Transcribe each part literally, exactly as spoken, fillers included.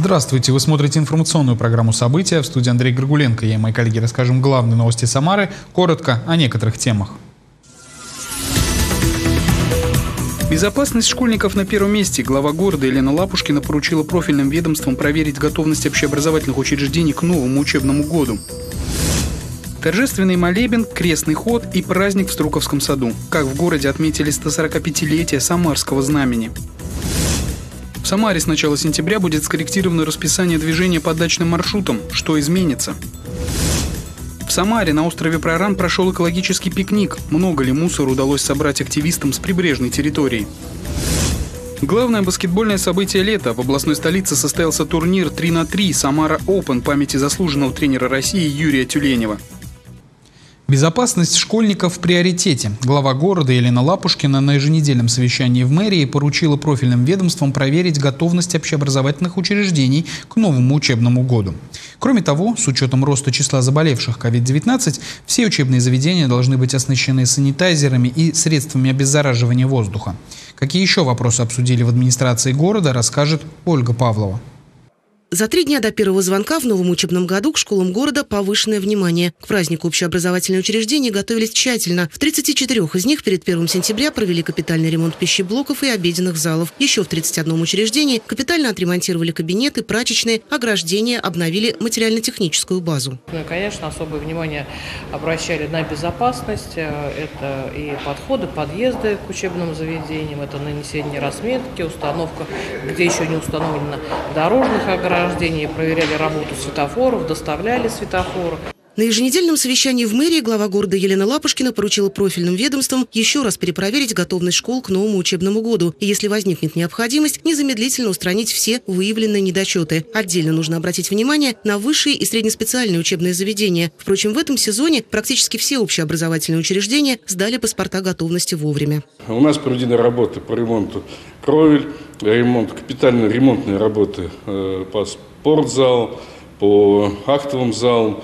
Здравствуйте, вы смотрите информационную программу «События». В студии Андрей Горгуленко. Я и мои коллеги расскажем главные новости Самары, коротко о некоторых темах. Безопасность школьников на первом месте. Глава города Елена Лапушкина поручила профильным ведомствам проверить готовность общеобразовательных учреждений к новому учебному году. Торжественный молебен, крестный ход и праздник в Струковском саду. Как в городе отметили сто сорокапятилетие Самарского знамени. В Самаре с начала сентября будет скорректировано расписание движения по дачным маршрутам. Что изменится? В Самаре на острове Проран прошел экологический пикник. Много ли мусора удалось собрать активистам с прибрежной территории? Главное баскетбольное событие лета. В областной столице состоялся турнир три на три «Самара Open» памяти заслуженного тренера России Юрия Тюленева. Безопасность школьников в приоритете. Глава города Елена Лапушкина на еженедельном совещании в мэрии поручила профильным ведомствам проверить готовность общеобразовательных учреждений к новому учебному году. Кроме того, с учетом роста числа заболевших ковид девятнадцать, все учебные заведения должны быть оснащены санитайзерами и средствами обеззараживания воздуха. Какие еще вопросы обсудили в администрации города, расскажет Ольга Павлова. За три дня до первого звонка в новом учебном году к школам города повышенное внимание. К празднику общеобразовательные учреждения готовились тщательно. В тридцати четырёх из них перед первым сентября провели капитальный ремонт пищеблоков и обеденных залов. Еще в тридцати одном учреждении капитально отремонтировали кабинеты, прачечные, ограждения, обновили материально-техническую базу. Ну и, конечно, особое внимание обращали на безопасность. Это и подходы, подъезды к учебным заведениям, это нанесение разметки, установка, где еще не установлено, дорожных ограждений. Проверяли работу светофоров, доставляли светофоры. На еженедельном совещании в мэрии глава города Елена Лапушкина поручила профильным ведомствам еще раз перепроверить готовность школ к новому учебному году. И если возникнет необходимость, незамедлительно устранить все выявленные недочеты. Отдельно нужно обратить внимание на высшие и среднеспециальные учебные заведения. Впрочем, в этом сезоне практически все общеобразовательные учреждения сдали паспорта готовности вовремя. У нас проведены работы по ремонту кровель, ремонт, капитальные ремонтные работы по спортзалу, по актовым залам,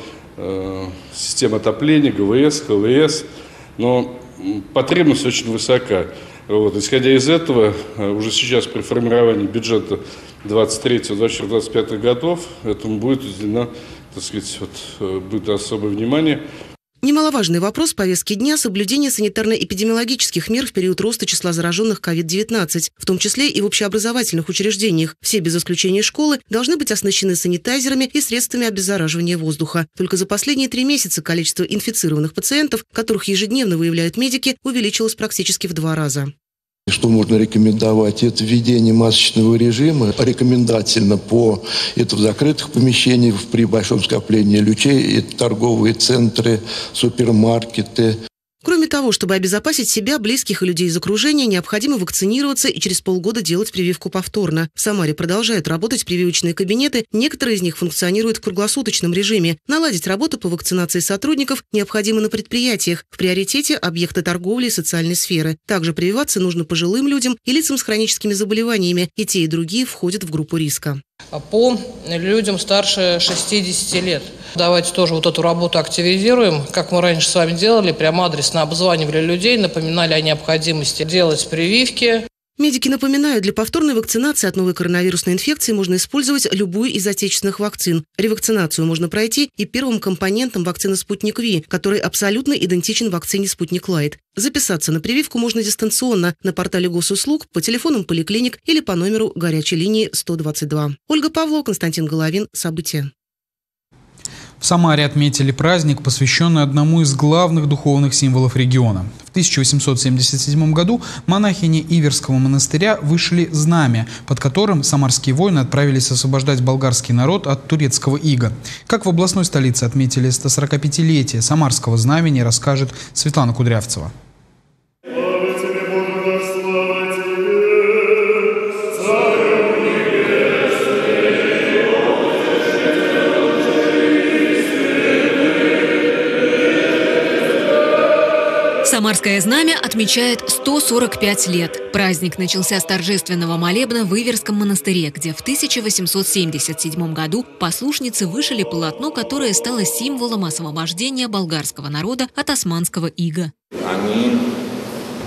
система отопления, ГВС, ХВС, но потребность очень высока. Вот, исходя из этого, уже сейчас при формировании бюджета двадцать третьего — двадцать четвёртого — двадцать пятого годов этому будет уделено, так сказать, вот, будет особое внимание. Немаловажный вопрос повестки дня – соблюдение санитарно-эпидемиологических мер в период роста числа зараженных ковид девятнадцать, в том числе и в общеобразовательных учреждениях. Все без исключения школы должны быть оснащены санитайзерами и средствами обеззараживания воздуха. Только за последние три месяца количество инфицированных пациентов, которых ежедневно выявляют медики, увеличилось практически в два раза. Что можно рекомендовать? Это введение масочного режима. Рекомендательно по это в закрытых помещениях при большом скоплении людей, это торговые центры, супермаркеты. Кроме того, чтобы обезопасить себя, близких и людей из окружения, необходимо вакцинироваться и через полгода делать прививку повторно. В Самаре продолжают работать прививочные кабинеты, некоторые из них функционируют в круглосуточном режиме. Наладить работу по вакцинации сотрудников необходимо на предприятиях. В приоритете объекты торговли и социальной сферы. Также прививаться нужно пожилым людям и лицам с хроническими заболеваниями. И те, и другие входят в группу риска. По людям старше шестидесяти лет. Давайте тоже вот эту работу активизируем, как мы раньше с вами делали, прямо адресно обзванивали людей, напоминали о необходимости делать прививки. Медики напоминают, для повторной вакцинации от новой коронавирусной инфекции можно использовать любую из отечественных вакцин. Ревакцинацию можно пройти и первым компонентом вакцины «Спутник Ви», который абсолютно идентичен вакцине «Спутник Лайт». Записаться на прививку можно дистанционно на портале госуслуг, по телефонам поликлиник или по номеру горячей линии сто двадцать два. Ольга Павлова, Константин Головин. События. В Самаре отметили праздник, посвященный одному из главных духовных символов региона. В тысяча восемьсот семьдесят седьмом году монахини Иверского монастыря вышли знамя, под которым самарские воины отправились освобождать болгарский народ от турецкого ига. Как в областной столице отметили сто сорокапятилетие самарского знамени, расскажет Светлана Кудрявцева. Самарское знамя отмечает сто сорок пять лет. Праздник начался с торжественного молебна в Иверском монастыре, где в тысяча восемьсот семьдесят седьмом году послушницы вышили полотно, которое стало символом освобождения болгарского народа от османского ига. Они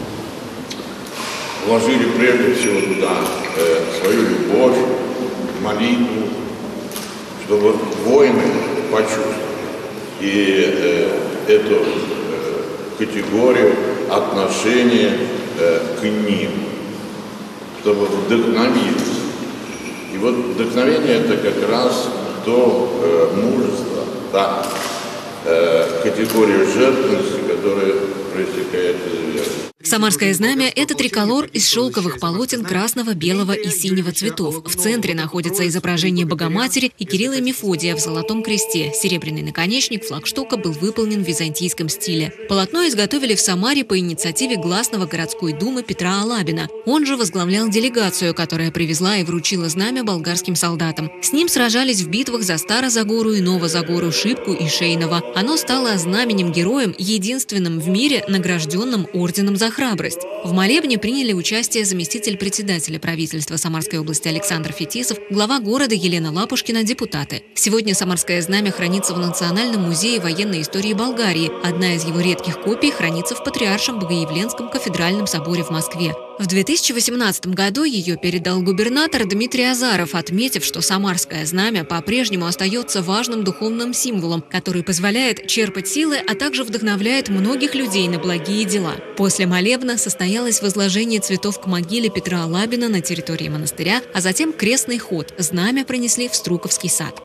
вложили прежде всего туда э, свою любовь, молитву, чтобы воины почувствовали и э, эту э, категорию отношения э, к ним, чтобы вдохновиться. И вот вдохновение – это как раз то э, мужество, та э, категория жертвенности, которая проистекает из веры. Самарское знамя – это триколор из шелковых полотен красного, белого и синего цветов. В центре находится изображение Богоматери и Кирилла и Мефодия в золотом кресте. Серебряный наконечник флагштока был выполнен в византийском стиле. Полотно изготовили в Самаре по инициативе гласного городской думы Петра Алабина. Он же возглавлял делегацию, которая привезла и вручила знамя болгарским солдатам. С ним сражались в битвах за Старозагору и Новозагору, Шипку и Шейново. Оно стало знаменем-героем, единственным в мире, награжденным орденом за храбрость. В молебне приняли участие заместитель председателя правительства Самарской области Александр Фетисов, глава города Елена Лапушкина, депутаты. Сегодня Самарское знамя хранится в Национальном музее военной истории Болгарии. Одна из его редких копий хранится в Патриаршем Богоявленском кафедральном соборе в Москве. В две тысячи восемнадцатом году ее передал губернатор Дмитрий Азаров, отметив, что Самарское знамя по-прежнему остается важным духовным символом, который позволяет черпать силы, а также вдохновляет многих людей на благие дела. После молебна состоялось возложение цветов к могиле Петра Алабина на территории монастыря, а затем крестный ход. Знамя пронесли в Струковский сад.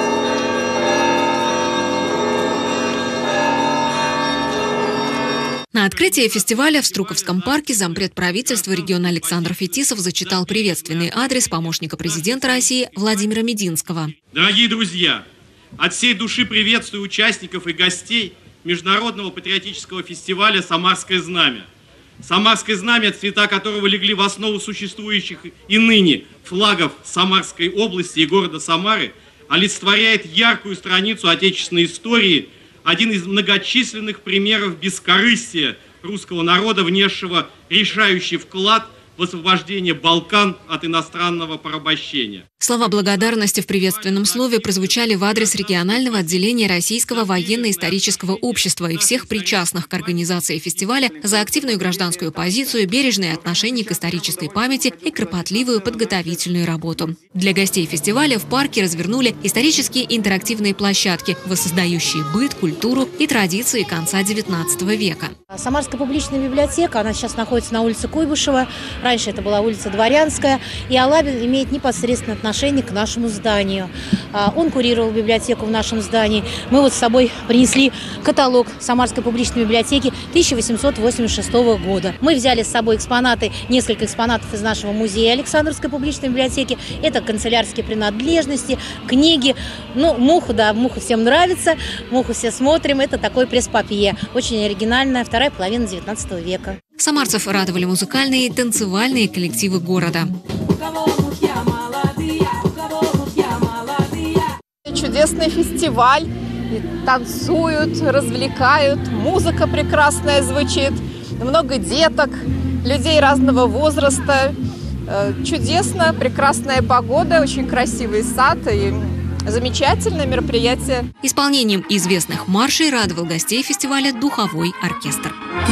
На открытии фестиваля в Струковском парке зампред правительства региона Александр Фетисов зачитал приветственный адрес помощника президента России Владимира Мединского. Дорогие друзья, от всей души приветствую участников и гостей Международного патриотического фестиваля «Самарское знамя». Самарское знамя, цвета которого легли в основу существующих и ныне флагов Самарской области и города Самары, олицетворяет яркую страницу отечественной истории, один из многочисленных примеров бескорыстия русского народа, внесшего решающий вклад в освобождение Балкан от иностранного порабощения. Слова благодарности в приветственном слове прозвучали в адрес регионального отделения Российского военно-исторического общества и всех причастных к организации фестиваля за активную гражданскую позицию, бережное отношение к исторической памяти и кропотливую подготовительную работу. Для гостей фестиваля в парке развернули исторические интерактивные площадки, воссоздающие быт, культуру и традиции конца девятнадцатого века. Самарская публичная библиотека, она сейчас находится на улице Куйбышева, раньше это была улица Дворянская, и Алабин имеет непосредственное отношение отношение к нашему зданию. Он курировал библиотеку в нашем здании. Мы вот с собой принесли каталог Самарской публичной библиотеки тысяча восемьсот восемьдесят шестого года. Мы взяли с собой экспонаты, несколько экспонатов из нашего музея Александровской публичной библиотеки. Это канцелярские принадлежности, книги. Ну, муху, да, муху всем нравится, муху все смотрим. Это такой пресс-папье. Очень оригинальная, вторая половина девятнадцатого века. Самарцев радовали музыкальные и танцевальные коллективы города. Чудесный фестиваль, и танцуют, развлекают, музыка прекрасная звучит, много деток, людей разного возраста. Чудесно, прекрасная погода, очень красивый сад и замечательное мероприятие. Исполнением известных маршей радовал гостей фестиваля духовой оркестр.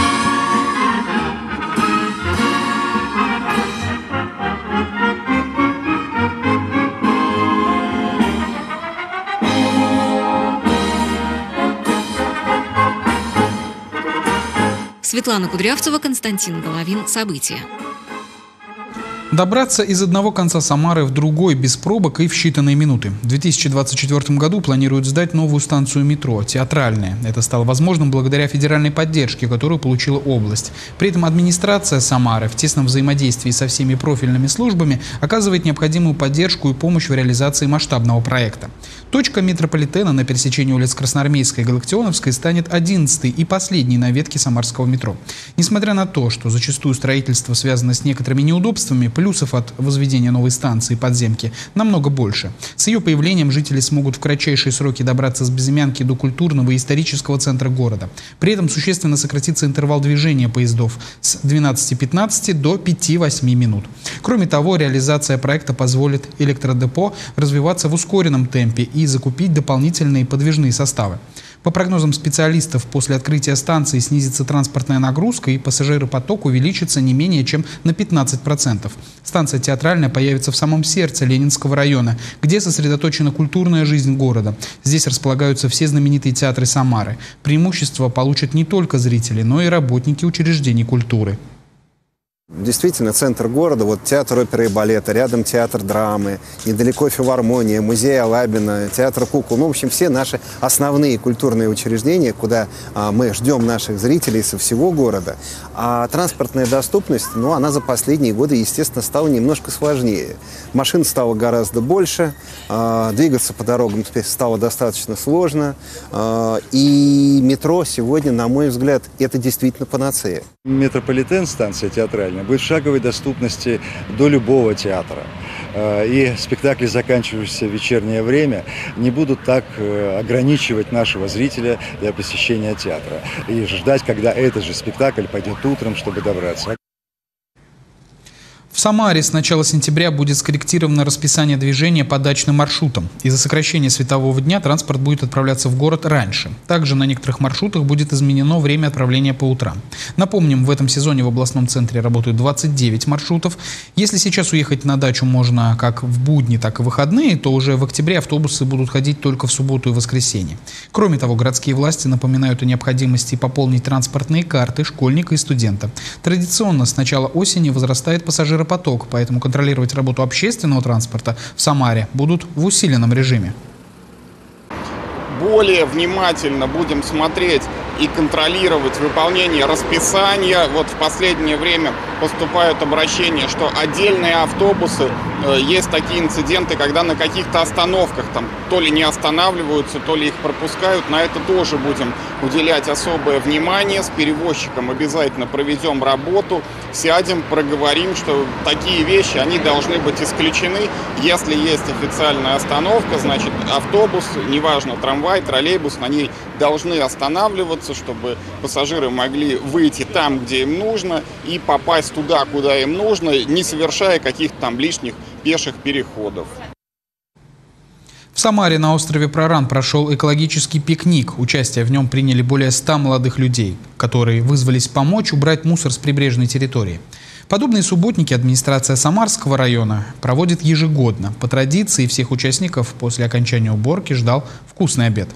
Светлана Кудрявцева, Константин Головин. События. Добраться из одного конца Самары в другой без пробок и в считанные минуты. В две тысячи двадцать четвёртом году планируют сдать новую станцию метро «Театральная». Это стало возможным благодаря федеральной поддержке, которую получила область. При этом администрация Самары в тесном взаимодействии со всеми профильными службами оказывает необходимую поддержку и помощь в реализации масштабного проекта. Точка метрополитена на пересечении улиц Красноармейской и Галактионовской станет одиннадцатой и последней на ветке самарского метро. Несмотря на то, что зачастую строительство связано с некоторыми неудобствами, плюсов от возведения новой станции подземки намного больше. С ее появлением жители смогут в кратчайшие сроки добраться с Безымянки до культурного и исторического центра города. При этом существенно сократится интервал движения поездов с двенадцати пятнадцати до пяти-восьми минут. Кроме того, реализация проекта позволит электродепо развиваться в ускоренном темпе и закупить дополнительные подвижные составы. По прогнозам специалистов, после открытия станции снизится транспортная нагрузка и пассажиропоток увеличится не менее чем на пятнадцать процентов. Станция Театральная появится в самом сердце Ленинского района, где сосредоточена культурная жизнь города. Здесь располагаются все знаменитые театры Самары. Преимущество получат не только зрители, но и работники учреждений культуры. Действительно, центр города, вот театр оперы и балета, рядом театр драмы, недалеко филармония, музей Алабина, театр кукол. Ну, в общем, все наши основные культурные учреждения, куда а, мы ждем наших зрителей со всего города. А транспортная доступность, ну, она за последние годы, естественно, стала немножко сложнее. Машин стало гораздо больше, а, двигаться по дорогам теперь стало достаточно сложно. А, и метро сегодня, на мой взгляд, это действительно панацея. Метрополитен, станция Театральная, будет в шаговой доступности до любого театра. И спектакли, заканчивающиеся в вечернее время, не будут так ограничивать нашего зрителя для посещения театра. И ждать, когда этот же спектакль пойдет утром, чтобы добраться. В Самаре с начала сентября будет скорректировано расписание движения по дачным маршрутам. Из-за сокращения светового дня транспорт будет отправляться в город раньше. Также на некоторых маршрутах будет изменено время отправления по утрам. Напомним, в этом сезоне в областном центре работают двадцать девять маршрутов. Если сейчас уехать на дачу можно как в будни, так и в выходные, то уже в октябре автобусы будут ходить только в субботу и воскресенье. Кроме того, городские власти напоминают о необходимости пополнить транспортные карты школьника и студента. Традиционно с начала осени возрастает пассажиропоток. Поток, поэтому контролировать работу общественного транспорта в Самаре будут в усиленном режиме. Более внимательно будем смотреть и контролировать выполнение расписания. Вот в последнее время поступают обращения, что отдельные автобусы, э, есть такие инциденты, когда на каких-то остановках там то ли не останавливаются, то ли их пропускают. На это тоже будем уделять особое внимание. С перевозчиком обязательно проведем работу, сядем, проговорим, что такие вещи, они должны быть исключены. Если есть официальная остановка, значит автобус, неважно, трамвай, троллейбус, на ней должны останавливаться, чтобы пассажиры могли выйти там, где им нужно, и попасть туда, куда им нужно, не совершая каких-то там лишних пеших переходов. В Самаре на острове Проран прошел экологический пикник. Участие в нем приняли более ста молодых людей, которые вызвались помочь убрать мусор с прибрежной территории. Подобные субботники администрация Самарского района проводит ежегодно. По традиции всех участников после окончания уборки ждал вкусный обед.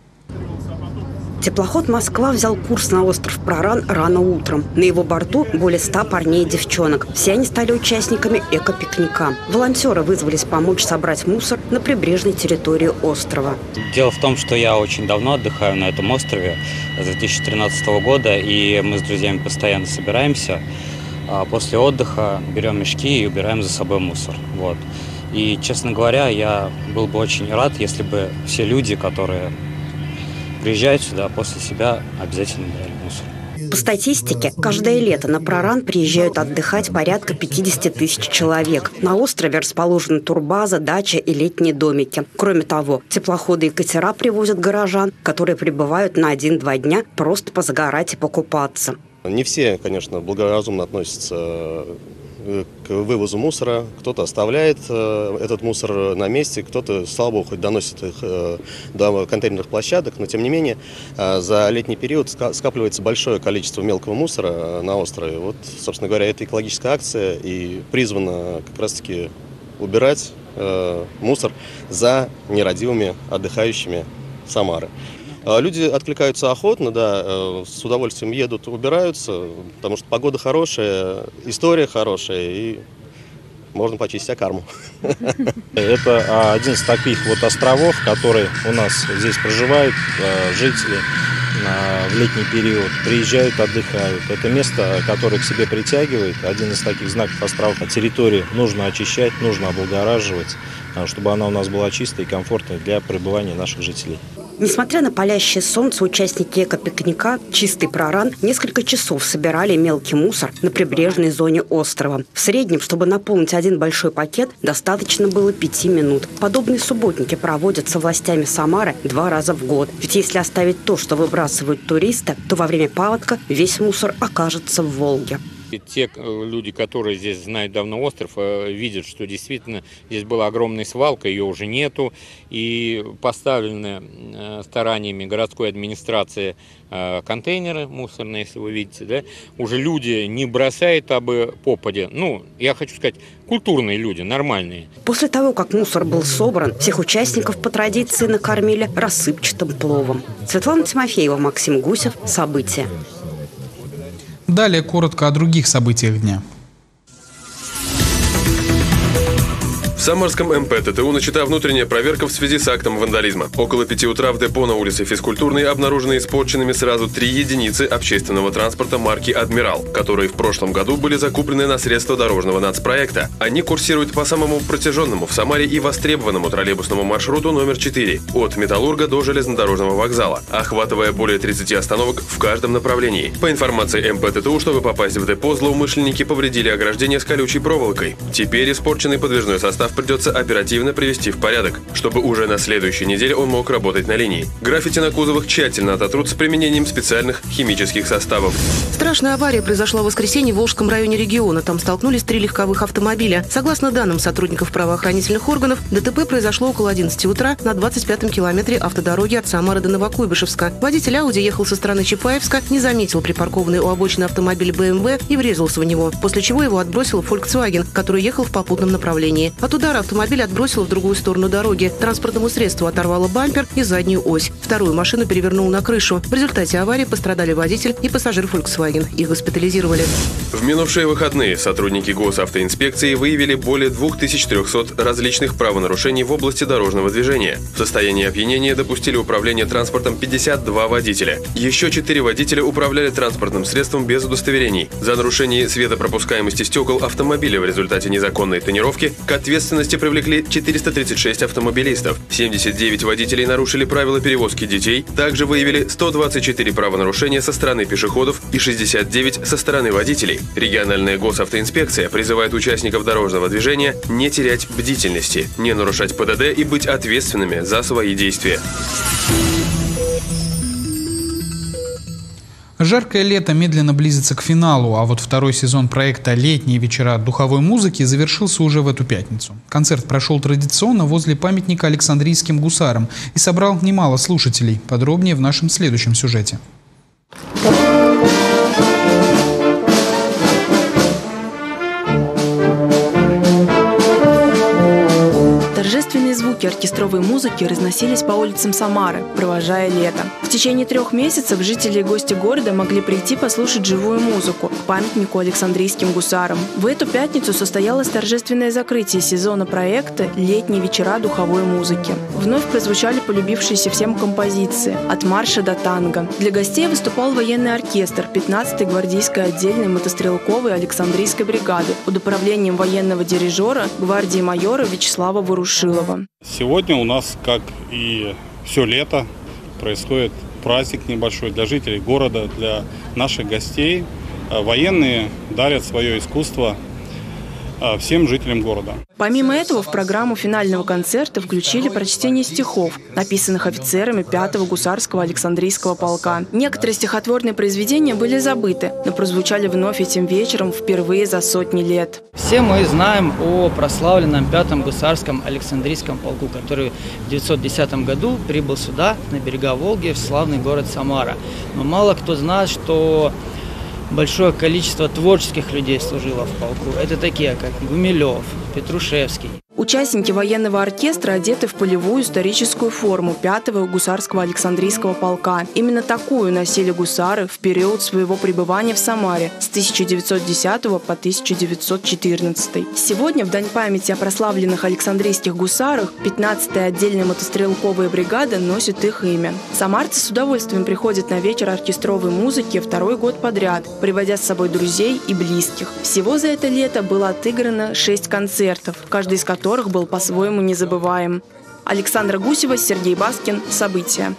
Теплоход «Москва» взял курс на остров Проран рано утром. На его борту более ста парней и девчонок. Все они стали участниками эко-пикника. Волонтеры вызвались помочь собрать мусор на прибрежной территории острова. Дело в том, что я очень давно отдыхаю на этом острове, с две тысячи тринадцатого года, и мы с друзьями постоянно собираемся. После отдыха берем мешки и убираем за собой мусор. Вот. И, честно говоря, я был бы очень рад, если бы все люди, которые приезжают сюда, после себя обязательно убирали мусор. По статистике, каждое лето на Проран приезжают отдыхать порядка пятидесяти тысяч человек. На острове расположены турбаза, дача и летние домики. Кроме того, теплоходы и катера привозят горожан, которые прибывают на один-два дня просто позагорать и покупаться. Не все, конечно, благоразумно относятся к вывозу мусора. Кто-то оставляет этот мусор на месте, кто-то, слава богу, хоть доносит их до контейнерных площадок, но тем не менее за летний период скапливается большое количество мелкого мусора на острове. Вот, собственно говоря, это экологическая акция и призвана как раз-таки убирать мусор за нерадивыми отдыхающими Самары. Люди откликаются охотно, да, с удовольствием едут, убираются, потому что погода хорошая, история хорошая, и можно почистить карму. Это один из таких вот островов, которые у нас здесь проживают жители в летний период, приезжают, отдыхают. Это место, которое к себе притягивает, один из таких знаков островов. Территорию нужно очищать, нужно облагораживать, чтобы она у нас была чистой и комфортной для пребывания наших жителей. Несмотря на палящее солнце, участники эко-пикника «Чистый Проран» несколько часов собирали мелкий мусор на прибрежной зоне острова. В среднем, чтобы наполнить один большой пакет, достаточно было пяти минут. Подобные субботники проводятся властями Самары два раза в год. Ведь если оставить то, что выбрасывают туристы, то во время паводка весь мусор окажется в Волге. Те люди, которые здесь знают давно остров, видят, что действительно здесь была огромная свалка, ее уже нету. И поставлены стараниями городской администрации контейнеры мусорные, если вы видите, да, уже люди не бросают абы попади. Ну, я хочу сказать, культурные люди, нормальные. После того, как мусор был собран, всех участников по традиции накормили рассыпчатым пловом. Светлана Тимофеева, Максим Гусев. События. Далее коротко о других событиях дня. В Самарском эм пэ тэ тэ у начата внутренняя проверка в связи с актом вандализма. Около пяти утра в депо на улице Физкультурной обнаружены испорченными сразу три единицы общественного транспорта марки «Адмирал», которые в прошлом году были закуплены на средства дорожного нацпроекта. Они курсируют по самому протяженному в Самаре и востребованному троллейбусному маршруту номер четыре от Металлурга до железнодорожного вокзала, охватывая более тридцати остановок в каждом направлении. По информации эм пэ тэ тэ у, чтобы попасть в депо, злоумышленники повредили ограждение с колючей проволокой. Теперь испорченный подвижной состав придется оперативно привести в порядок, чтобы уже на следующей неделе он мог работать на линии. Граффити на кузовах тщательно ототрут с применением специальных химических составов. Страшная авария произошла в воскресенье в Волжском районе региона. Там столкнулись три легковых автомобиля. Согласно данным сотрудников правоохранительных органов, ДТП произошло около одиннадцати утра на двадцать пятом километре автодороги от Самары до Новокуйбышевска. Водитель Ауди ехал со стороны Чапаевска, не заметил припаркованный у обочины автомобиль бэ эм вэ и врезался в него, после чего его отбросил Volkswagen, который ехал в попутном направлении. От удара автомобиль отбросило в другую сторону дороги. Транспортному средству оторвало бампер и заднюю ось. Вторую машину перевернул на крышу. В результате аварии пострадали водитель и пассажир Volkswagen. Их госпитализировали. В минувшие выходные сотрудники госавтоинспекции выявили более двух тысяч трёхсот различных правонарушений в области дорожного движения. В состоянии опьянения допустили управление транспортом пятьдесят два водителя. Еще четыре водителя управляли транспортным средством без удостоверений. За нарушение светопропускаемости стекол автомобиля в результате незаконной тонировки к ответственности привлекли четыреста тридцать шесть автомобилистов. семьдесят девять водителей нарушили правила перевозки детей. Также выявили сто двадцать четыре правонарушения со стороны пешеходов и шестьдесят девять со стороны водителей. Региональная госавтоинспекция призывает участников дорожного движения не терять бдительности, не нарушать пэ дэ дэ и быть ответственными за свои действия. Жаркое лето медленно близится к финалу, а вот второй сезон проекта «Летние вечера духовой музыки» завершился уже в эту пятницу. Концерт прошел традиционно возле памятника Александрийским гусарам и собрал немало слушателей. Подробнее в нашем следующем сюжете. Торжественные звуки оркестровой музыки разносились по улицам Самары, провожая лето. В течение трех месяцев жители и гости города могли прийти послушать живую музыку к памятнику Александрийским гусарам. В эту пятницу состоялось торжественное закрытие сезона проекта «Летние вечера духовой музыки». Вновь прозвучали полюбившиеся всем композиции «От марша до танго». Для гостей выступал военный оркестр пятнадцатой гвардейской отдельной мотострелковой Александрийской бригады под управлением военного дирижера гвардии майора Вячеслава Ворушилова. Сегодня у нас, как и все лето, происходит праздник небольшой для жителей города, для наших гостей. Военные дарят свое искусство всем жителям города. Помимо этого, в программу финального концерта включили прочтение стихов, написанных офицерами пятого гусарского Александрийского полка. Некоторые стихотворные произведения были забыты, но прозвучали вновь этим вечером впервые за сотни лет. Все мы знаем о прославленном пятом гусарском Александрийском полку, который в девятьсот десятом году прибыл сюда, на берега Волги, в славный город Самара. Но мало кто знает, что большое количество творческих людей служило в полку. Это такие, как Гумилев, Петрушевский. Участники военного оркестра одеты в полевую историческую форму пятого гусарского Александрийского полка. Именно такую носили гусары в период своего пребывания в Самаре с тысяча девятьсот десятого по тысяча девятьсот четырнадцатый. Сегодня, в дань памяти о прославленных Александрийских гусарах, пятнадцатая отдельная мотострелковая бригада носит их имя. Самарцы с удовольствием приходят на вечер оркестровой музыки второй год подряд, приводя с собой друзей и близких. Всего за это лето было отыграно шесть концертов, каждый из которых которых был по-своему незабываем. Александра Гусева, Сергей Баскин. События.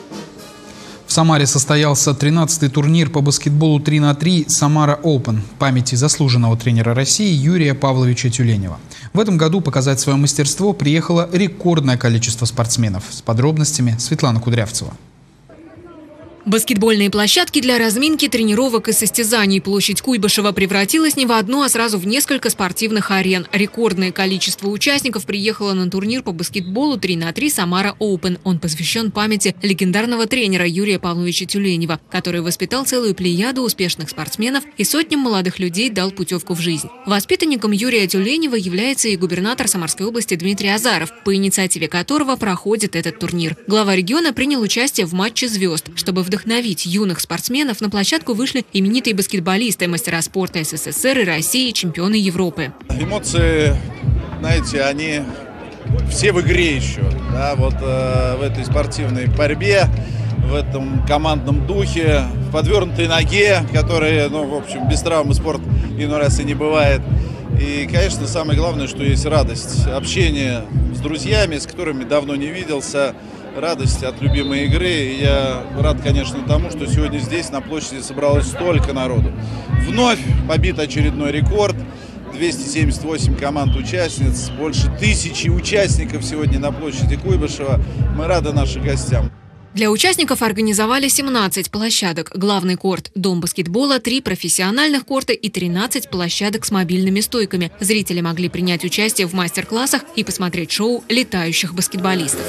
В Самаре состоялся тринадцатый турнир по баскетболу три на три «Самара Open» памяти заслуженного тренера России Юрия Павловича Тюленева. В этом году показать свое мастерство приехало рекордное количество спортсменов. С подробностями Светлана Кудрявцева. Баскетбольные площадки для разминки, тренировок и состязаний. Площадь Куйбышева превратилась не в одну, а сразу в несколько спортивных арен. Рекордное количество участников приехало на турнир по баскетболу три на три «Самара Оупен». Он посвящен памяти легендарного тренера Юрия Павловича Тюленева, который воспитал целую плеяду успешных спортсменов и сотням молодых людей дал путевку в жизнь. Воспитанником Юрия Тюленева является и губернатор Самарской области Дмитрий Азаров, по инициативе которого проходит этот турнир. Глава региона принял участие в матче звезд. Чтобы вдохновить юных спортсменов, на площадку вышли именитые баскетболисты, мастера спорта СССР и России, чемпионы Европы. Эмоции, знаете, они все в игре еще. Да, вот э, в этой спортивной борьбе, в этом командном духе, в подвернутой ноге, которая, ну, в общем, без травмы спорт иной раз и не бывает. И, конечно, самое главное, что есть радость, общение с друзьями, с которыми давно не виделся, радость от любимой игры. И я рад, конечно, тому, что сегодня здесь, на площади, собралось столько народу. Вновь побит очередной рекорд. двести семьдесят восемь команд-участниц, больше тысячи участников сегодня на площади Куйбышева. Мы рады нашим гостям. Для участников организовали семнадцать площадок. Главный корт – дом баскетбола, три профессиональных корта и тринадцать площадок с мобильными стойками. Зрители могли принять участие в мастер-классах и посмотреть шоу летающих баскетболистов.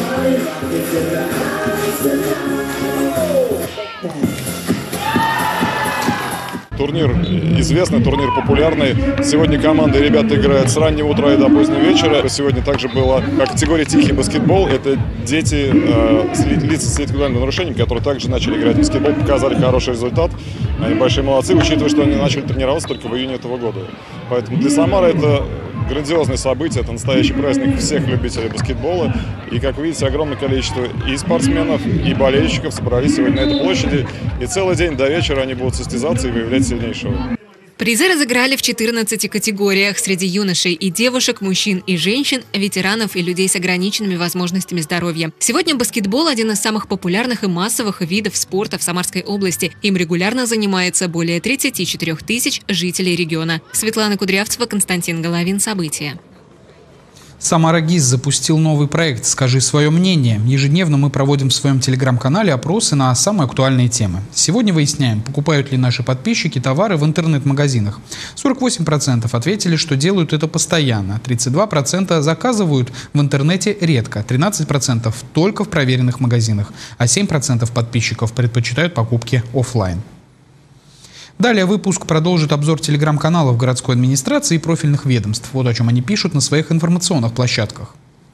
Турнир известный, турнир популярный. Сегодня команды и ребята играют с раннего утра и до позднего вечера. Сегодня также была категория «Тихий баскетбол». Это дети, э, лица с интеллектуальным нарушением, которые также начали играть в баскетбол, показали хороший результат. Они большие молодцы, учитывая, что они начали тренироваться только в июне этого года. Поэтому для Самары это грандиозное событие, это настоящий праздник всех любителей баскетбола. И, как видите, огромное количество и спортсменов, и болельщиков собрались сегодня на этой площади. И целый день до вечера они будут состязаться и выявлять сильнейшего. Призы разыграли в четырнадцати категориях. Среди юношей и девушек, мужчин и женщин, ветеранов и людей с ограниченными возможностями здоровья. Сегодня баскетбол – один из самых популярных и массовых видов спорта в Самарской области. Им регулярно занимается более тридцати четырёх тысяч жителей региона. Светлана Кудрявцева, Константин Головин. События. Самара ГИС запустил новый проект «Скажи свое мнение». Ежедневно мы проводим в своем телеграм-канале опросы на самые актуальные темы. Сегодня выясняем, покупают ли наши подписчики товары в интернет-магазинах. сорок восемь процентов ответили, что делают это постоянно. тридцать два процента заказывают в интернете редко. тринадцать процентов только в проверенных магазинах. А семь процентов подписчиков предпочитают покупки офлайн. Далее выпуск продолжит обзор телеграм-каналов городской администрации и профильных ведомств. Вот о чем они пишут на своих информационных площадках.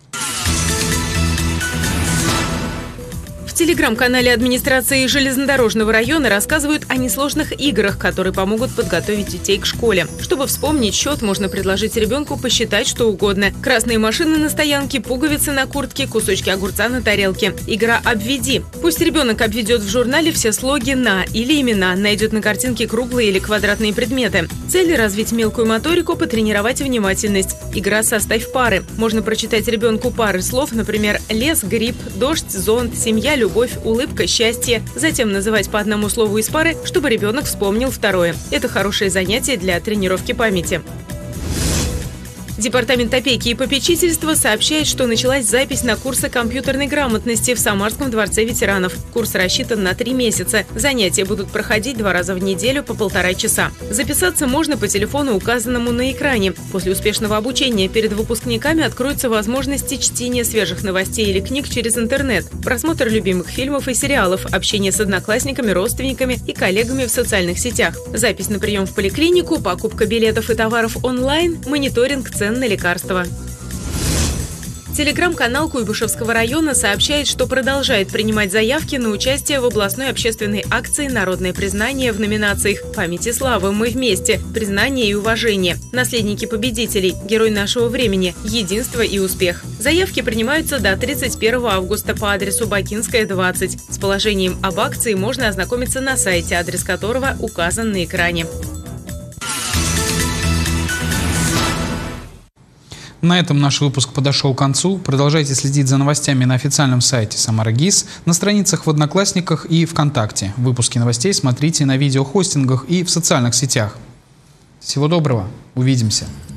В телеграм-канале администрации железнодорожного района рассказывают о несложных играх, которые помогут подготовить детей к школе. Чтобы вспомнить счет, можно предложить ребенку посчитать что угодно. Красные машины на стоянке, пуговицы на куртке, кусочки огурца на тарелке. Игра «Обведи». Пусть ребенок обведет в журнале все слоги «на» или имена, найдет на картинке круглые или квадратные предметы. Цель – развить мелкую моторику, потренировать внимательность. Игра «Составь пары». Можно прочитать ребенку пары слов, например, лес, гриб, дождь, зонт, семья, любовь. Любовь, улыбка, счастье. Затем называть по одному слову из пары, чтобы ребенок вспомнил второе. Это хорошее занятие для тренировки памяти. Департамент опеки и попечительства сообщает, что началась запись на курсы компьютерной грамотности в Самарском дворце ветеранов. Курс рассчитан на три месяца. Занятия будут проходить два раза в неделю по полтора часа. Записаться можно по телефону, указанному на экране. После успешного обучения перед выпускниками откроются возможности чтения свежих новостей или книг через интернет, просмотр любимых фильмов и сериалов, общение с одноклассниками, родственниками и коллегами в социальных сетях. Запись на прием в поликлинику, покупка билетов и товаров онлайн, мониторинг цен на лекарства. Телеграм-канал Куйбышевского района сообщает, что продолжает принимать заявки на участие в областной общественной акции «Народное признание» в номинациях «Память и слава», «Мы вместе», «Признание и уважение», «Наследники победителей», «Герой нашего времени», «Единство и успех». Заявки принимаются до тридцать первого августа по адресу Бакинская, двадцать. С положением об акции можно ознакомиться на сайте, адрес которого указан на экране. На этом наш выпуск подошел к концу. Продолжайте следить за новостями на официальном сайте Самара ГИС, на страницах в Одноклассниках и ВКонтакте. Выпуски новостей смотрите на видеохостингах и в социальных сетях. Всего доброго. Увидимся.